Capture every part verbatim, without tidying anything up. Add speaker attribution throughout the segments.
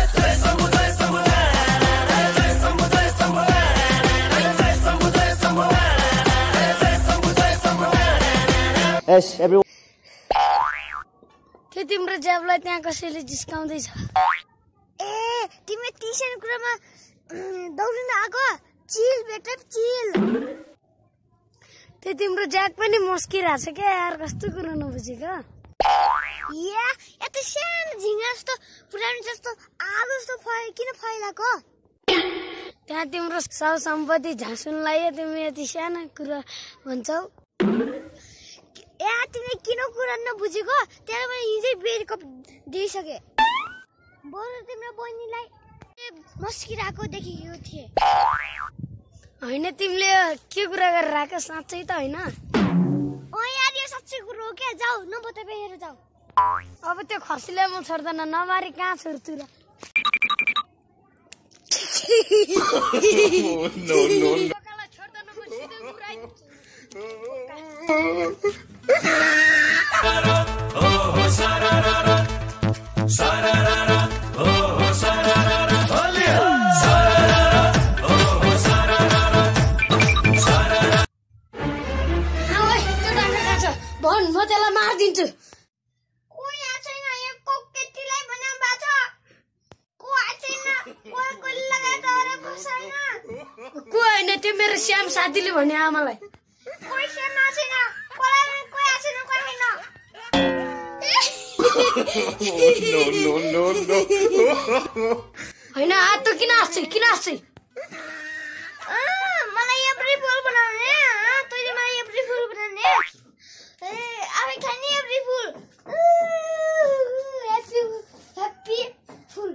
Speaker 1: Yes, everyone.
Speaker 2: के तिम्रो ज्याबलाई त्यहाँ कसैले जिस्काउँदैछ?
Speaker 3: ए तिमी टिसन कुरामा दौडिन आको चिल बेटा चिल।
Speaker 2: त्यो तिम्रो ज्याक पनि मस्किरहेछ के यार, कस्तो कुरा नबुझेको?
Speaker 3: या यति सानो झिङ्गा जस्तो पुरानो जस्तो आगो जस्तो फै किन फैलाको?
Speaker 2: त्यहाँ तिम्रो सब सम्पत्ति झाँसुनलाई तिमी यति सानो कुरा भन्छौ?
Speaker 3: ए तिमीले किन कुरा नबुझेको? त्यहाँ मैले हिजै ब्रेकअप दिइसके। बरु तिम्रो बहिनीलाई मस्किरहेको देखेको थिएँ।
Speaker 2: होइन तिमीले के कुरा गरेर आएको साँच्चै त होइन?
Speaker 3: अँ यार यो साँच्चै कुरो हो क्या, जाऊ नबोते बेहेर जाऊ।
Speaker 2: अब त्यो खसीलाई म छोड्दैन, नमारी कहाँ छोड्छु र?
Speaker 4: No, no.
Speaker 2: भन म त्यसलाई मारिदिन्छु।
Speaker 3: कोही आएको छैन यहाँ, कोकेटीलाई बनाउनु भएको छ। को आएको छैन, कोही कोही लगाएर डरेको छैन।
Speaker 2: को होइन, त्यो मेरो श्याम साथीले भने आमालाई।
Speaker 3: कोही श्याम आएको छैन, कोही कोही आएको छैन, कोही होइन।
Speaker 4: No, no, no, no.
Speaker 2: होइन हात त किन हाँस्छै किन हाँस्छै?
Speaker 3: मलाई एप्रिल फुल बनाउने, तैँले मलाई एप्रिल फुल बनाउने। ए आफै खाने April fool. Happy happy fool.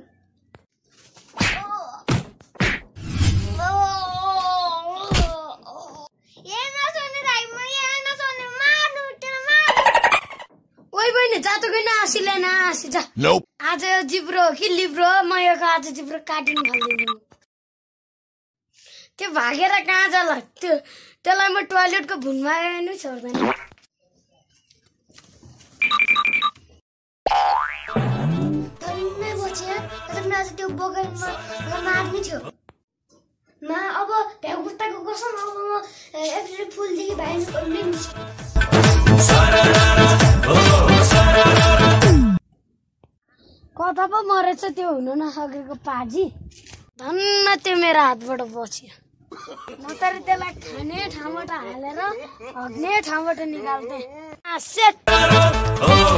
Speaker 3: यहाँ नसोने भाइ, म यहाँ नसोने, मार्नु त्यसलाई मार्नु।
Speaker 2: ओइ बहिनी जा त गइन हाँसीलाई नहाँसी जा। आज यो जिब्रो हो कि लिब्रो हो, म यो आज जिब्रो काटिनु फाल्दिनु। त्यो भागेर कहाँ जाला? त्यो त्यसलाई म टोयलेटको भुनमा नै छोड्दैन।
Speaker 3: धन्नै बच्यो, तर आज त्यो बगानमा मार्ने थियो। म अब भ्याउ कुत्ताको कसम अब म एप्रिल फुलदेखि भाइरस कहिले मिस।
Speaker 2: कता पो मरेछ त्यो हुन नसकेको पाजी? धन्न त्यो मेरो हातबाट बच्यो। म त त्यसलाई खाने ठाउँबाट हालेर हग्ने ठाउँबाट निकाल्थेँ।